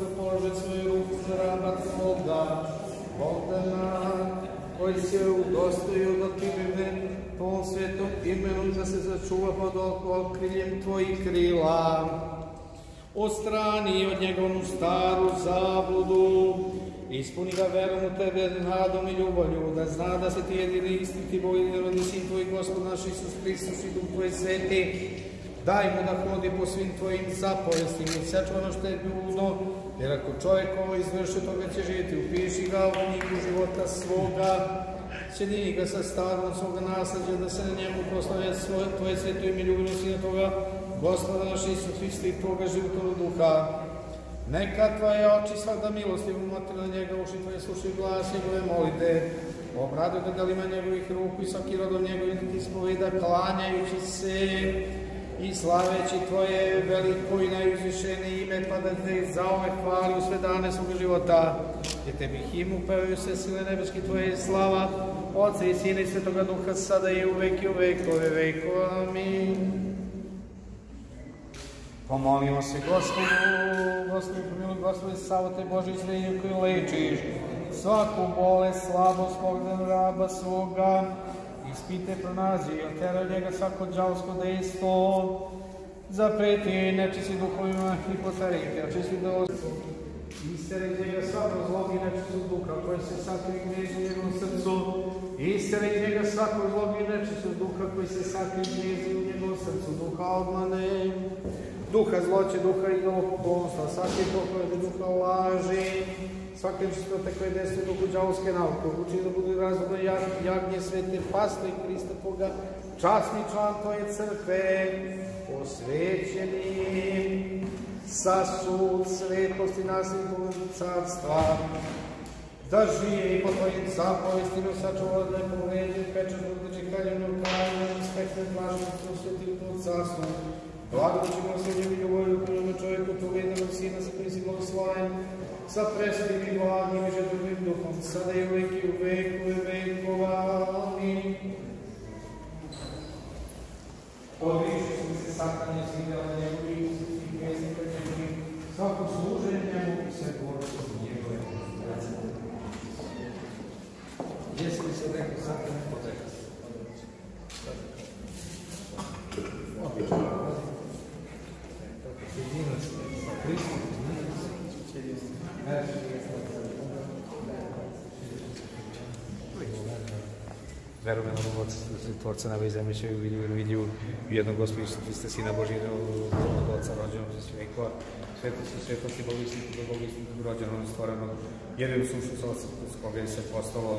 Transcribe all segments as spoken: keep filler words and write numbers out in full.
da položi svoju ruku na raba tvoga, Bogdana, koji se udostojio da ti bebe po ovom svetom imenu da se začuva pod okriljem tvojih krila. Ostrani od njegovu staru zabludu, ispuni ga verom u tebe, nadom i ljubavlju, da zna da se ti jedini istiniti Bog i nerodni sin tvoj, Gospod naš Isus Hristos i Duh tvoj sveti. Daj mu da hodi po svim tvojim zapovestima i sačuvano što je bludno, jer ako čovjek ovo izvrši, toga će živjeti. Upiši ga u knjigu života svoga, sjedini ga sa starom svoga naslađa, da se na njemu proslavlja tvoje sveto ime ljubavno sina toga, Gospoda naš Isus Hrista i tvoga životnog duha. Neka tvoje oči svakda milostivo motri na njega, uši tvoje slušaju glas njegove molite. Obraduj ga delima njegovih ruku i svaki rodom njegovih da ti spoveda, klanjajući se i slaveći tvoje veliko i najuzvišenije ime, pa da te zauvek hvali u sve dane svoga života. Jer tebi himnu pevaju sve sile nebeski tvoje slava, Otca i Sina i Svetoga Duha, sada i uvek i u vekove vekova. Amin. Pomolimo se Gospodu, Gospodu, pomiluj Gospode, savote Bože izrednju koju lečiš, svaku bolest, slabost, Bogdan raba svoga, ispite pronazi i otera od njega svako đavolsko dejstvo, zapreti nečisti duhovima hipotarike, očisti do istere iz njega svako zlog i nečistog duha, koji se sakri gnjezi u njegovom srcu, istere iz njega svako zlog i nečistog duha, koji se sakri gnjezi u njegovom srcu, duha obmane, duha zloće, duha idolopoklonstva, svake poklade duha laži, svake čistote koje dejstvuje duhu đavolske nauke, uči da budu razumno jagnje svete paste i Hrista Boga, časni član tvoje crkve, posvećeni sa sud svetosti nasljednog carstva, da žije i po tvojim zapovestima sačuva da ne povređen pečat od čekaljevnog kralja i spektre blažnosti u svetim carstvu. Blagoćemo se njemi ljubavlju prema čovjeku tvojeg jednog Sina sa kojim si blagosloven, sa presvetim i blagim i žedovim duhom, sada i uvek i u veku i vekova. Amin. Odriči smo se satanje svidela njegovih svih veznika njegovih, svako služenje njemu i sve gorstvo njegove. Jesi li se rekao satanje potreka? Obično. Sjedina se sa Hristom, verujem na Boga Tvorca neba i zemlje će vidiju u jednog Gospoda Isusa Hrista, Sina Božjega, od Otca rođenog za sve vekova, svetosti, svetosti, Boga istinitog, Boga istinitog, rođenog, stvorenog, jedinu sušu sa Otcem, s koga je se postalo,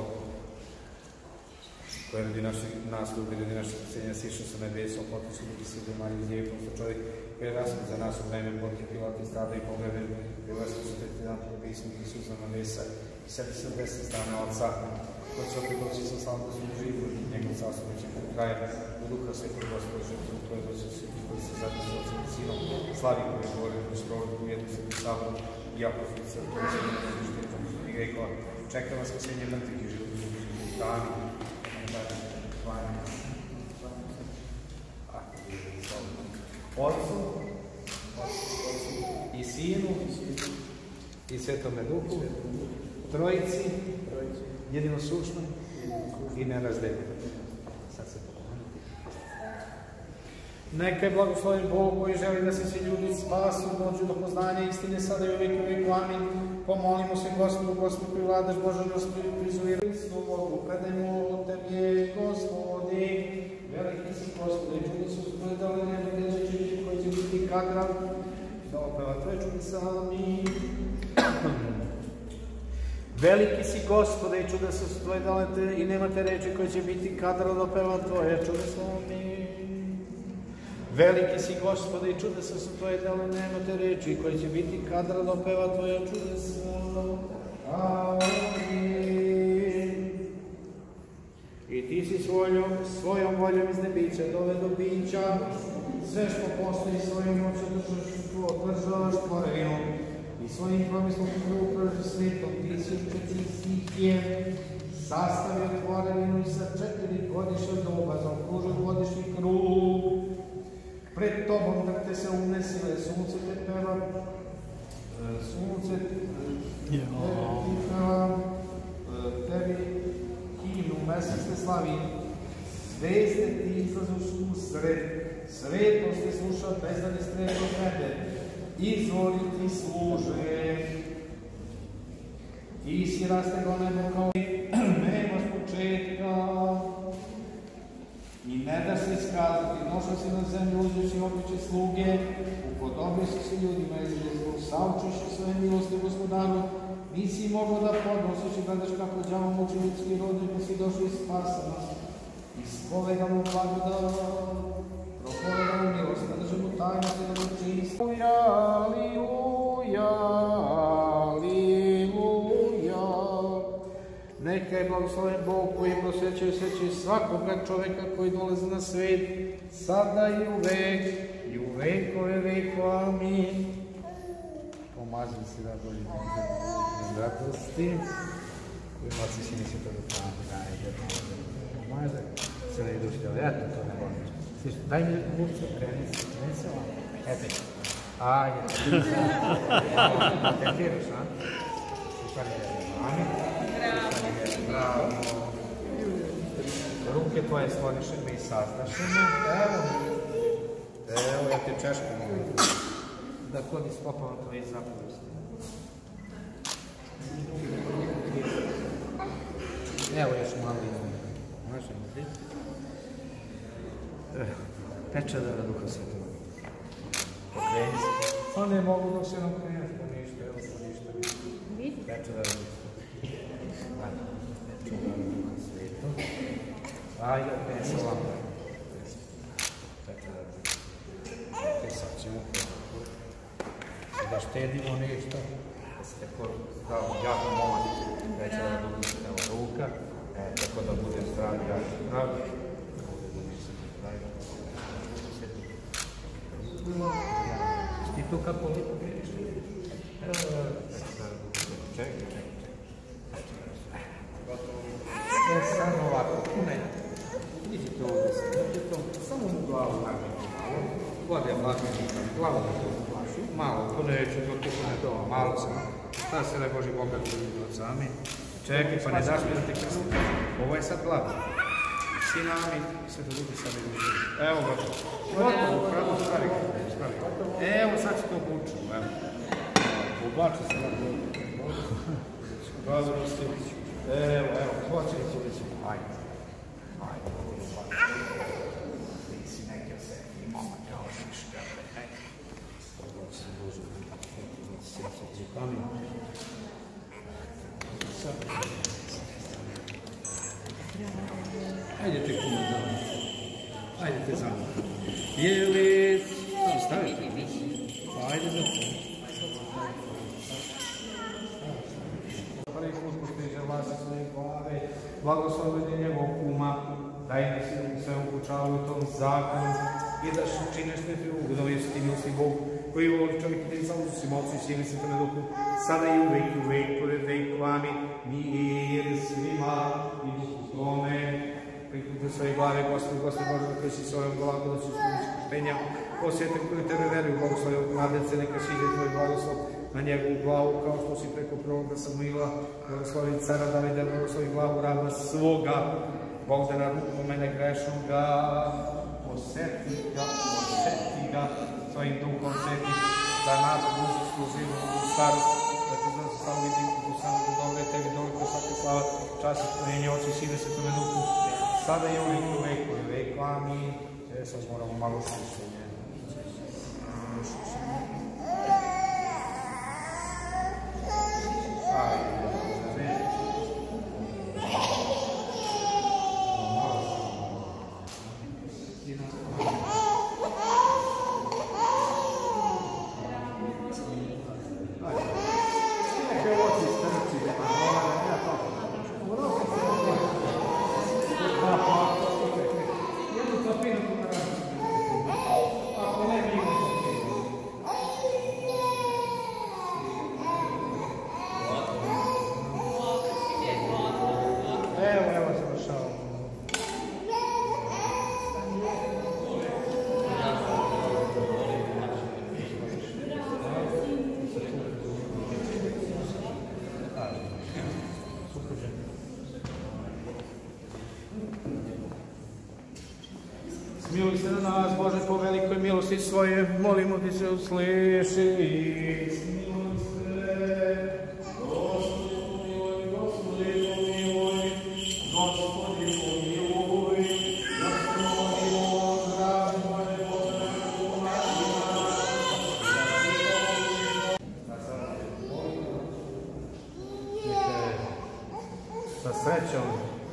koje radi nas ljudi, radi našeg spasenja, sišao sa nebesa, o potpisu ljudi se udemalji iz njega, posto čovjek koji je raspred za nas u vreme Poncija Pilata i strada i pogrebe, i uvrstu su tretiri dan po pismu Isusa na nebesa i sedi se desne strane Otca, koji će opet doći sa slavom da su živi i njegov carstvo neće kod kraja, u duha svetog Gospoda žrtvu, koji doći su svi koji se zajedno sa Otcem i Sinom, slavi koji je govorio kroz provodu u jednu svetu saboru i apostolski crkvu, koji će biti što i vekova. Čeka vas spasenje mrtvih i životnih u dani. Otcu i Sinu i Svetome Duhu, Trojici, jedinosušnoj i nerazdeljivoj. Sad se poklonimo. Neka je blagosloven Bog koji želi da se svi ljudi spasu, dođu do poznanja istine, sada i uvijek i uvijek. Amin. Pomolimo se Gospodu, Gospodu koji vladaš, Bože, da prizuje Hristu Bogu, predajmo Tebe, Gospodi. Veliki si Gospode, čudi su spredali nebedeći koji će biti kadra da opeva Tvoje čudesa. Amin. Veliki si Gospode i čuda su Tvoje dalete i nemate reči koji će biti kadra da opeva Tvoje čudesa. Amin. Veliki si Gospode i čuda su Tvoje dalete i nemate reči koji će biti kadra da opeva Tvoje čudesa. Amin. I Ti si svojom, svojom voljom iz nebića dove do bića, sve što postoji svojom moćom održavaš tvorevinu i svojim promislom upravljaš svetom. Ti si četiri stihije sastavio tvorevinu i sa četiri godišnja doba zaokružio godišnji krug. Pred Tobom da te se unesile, sunce te peva, sunce, tebi himnu mesec te slavim, zvezde ti izlazu susret, svetlost te sluša bez da ne strebe od tebe, izvoli ti služe. Ti si rastegao nebo kao nemaš početka i ne daš se iskazati, došao si na zemlju, uzviši običe sluge, upodobio si se ljudima i zbog saučeši svoje milosti gospodaru, nisi mogao da podnosiš i gledaš kako đavo muči ljudski rod, pa si došao i spasa nas. Ispovedamo blagodat, propovedamo milost, da držimo tajnosti, da mu čisto. Aliluja, aliluja. Neka je blagosloven Bog koji prosvećuje sveći svakoga čoveka koji dolazi na svet, sada i uvek, i u vekove veko. Amin. Pomazim si da dođe do radosti. Ima se si nisi to da tamo da je pomazak. Se ne idući da eto to ne volim. Sviš, daj mi lupcu, kreni se, kreni se ovako. Eto. Ajde. Atentiraš, a? Svišari je. Amin. Bravo. Ruke tvoje stvoriše me i sazdaše me. Evo. Evo, ja te češku mogu. Da kodi stopama tvoje zapovesti. Evo još malo izgleda. Možemo ti? Peče da na Duha Svetoga. Pokreni se. Pa ne mogu dok se nam kreneš, pa ništa, evo pa ništa. Peče da na Duha Svetoga. Peče da na Duha Svetoga. Ajde, opet se ovako. Peče da na Duha Svetoga. I sad ćemo da štedimo nešto. Da se tako dao jako momak. Peče da na Duha Svetoga ruka. Tako da bude zdrav, jak zdrav. Ti tu kako lipo gledeš? Čekaj, čekaj. E, samo ovako, ne. Iđi to ovdje se, samo mu glavu nagledati malo. Vode vlažno nikam, glavu na to vlašu. Malo, to neću, to tako ne to, malo sam. Šta se da Boži Boga koji od sami. Čekaj, pa ne daš mi da te krstim. Ovo je sad glava. Svi nami, sve to ljudi sad idu. Evo ga. Gotovo, pravo stvari. Evo, sad se to buču. Evo. Ubači se na glava. Razumno stići. Evo, evo, hoće li to lići? Ajde. Ajde. Ti si neke se imamo kao šiška. Ovo se duže. Sjeća džipami. Ajde te kuma za mnom. Ajde te za mnom. Je li... Tam stavite, mislim. Ajde za to. Prvi put postiže vas i svoje glave. Blagosloveni njegov kuma. Daj nas i sve upučavaju u tom zakonu. I da što čineš ne ti ugodovi su ti milosti Bog. Koji voli čovjek i te samo su si moci i sili se to ne duhu. Sada i uvek i uvek, pored veku, amin. Mir svima i duhu tome. Prikupi svoje glave, Gospod, Gospod Bože, da koji si svojom blagodaću iskuštenja. Osjetim koji tebe veruju, blagoslovi od mladence, neka šiže tvoj blagoslov na njegovu glavu, kao što si preko proroka Samuila, blagoslovi cara Davida, blagoslovi glavu raba svoga. Bog da na ruku mene grešnoga, osjeti ga, osjeti ga, svojim duhom sjeti, da nas dušu služimo u starost, da ti znaš stavu vidim u samom dobre tebi, doliko svaki slava, čas i stvorenje, oči, sine, svetome duhu, sada je uvijek u veku i veku, amin. Sada sad moramo malo slušenje. Ajde. se na nas, Bože, po velikoj milosti svoje, molimo ti se, usliši. Smiluj se, Gospodi pomiluj, Gospodi pomiluj, Gospodi pomiluj, Gospodi Bog, zdravlje moje, Bože, sa srećom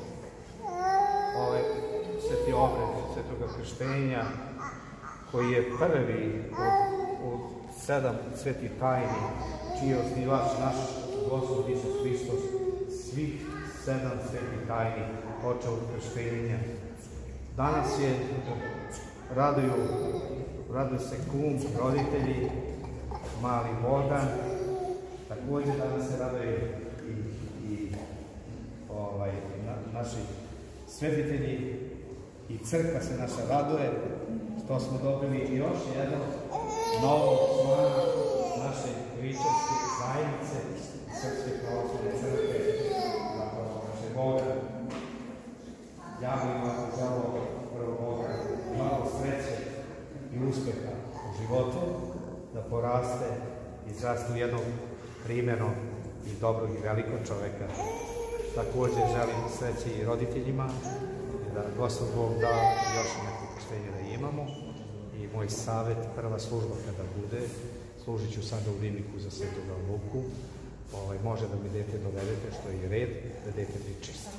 ovaj sveti obred svetoga krštenja, koji je prvi od, od sedam svetih tajni, čiji je osnivač naš Gospod Isus Hristos, svih sedam svetih tajni počeo od krštenja. Danas je raduju, raduju se kum, roditelji, mali Bogan, također danas se raduju i, i ovaj, na, naši svetitelji i crkva se naša raduje što smo dobili još jednog novog člana naše Kričevske zajednice, Srpske pravoslavne crkve, zapravo naše Boga. Ja bih vam želeo prvo Boga malo sreće i uspeha u životu, da poraste i izraste u jednog primjernog i dobrog i velikog čoveka. Također želim sreće i roditeljima, da Gospod Bog da još neko krštenje da imamo. I moj savjet, prva služba kada bude, služit ću sada u rimiku za Svetoga Luku. Ovaj, može da mi dete dovedete, što je i red, da dete pričisti.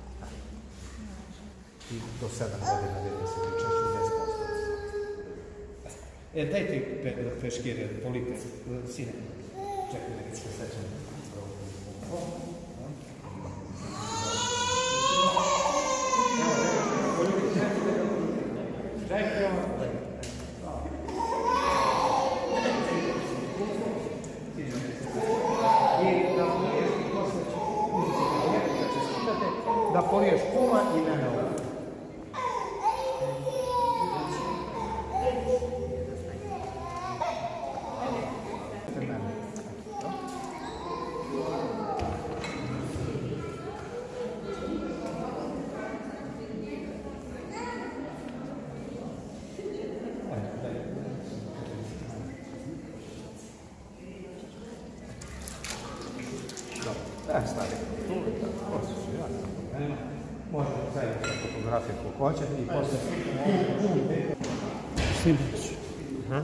I do sedam godina dete se pričisti bez posledica. E, dajte pe, peškire, polite, sine. Čekaj, nekaj se sećam. Da poliješ kuma i mene ovdje. Možemo zajedno sa fotografije kako hoćete i posle snimaš. Aha.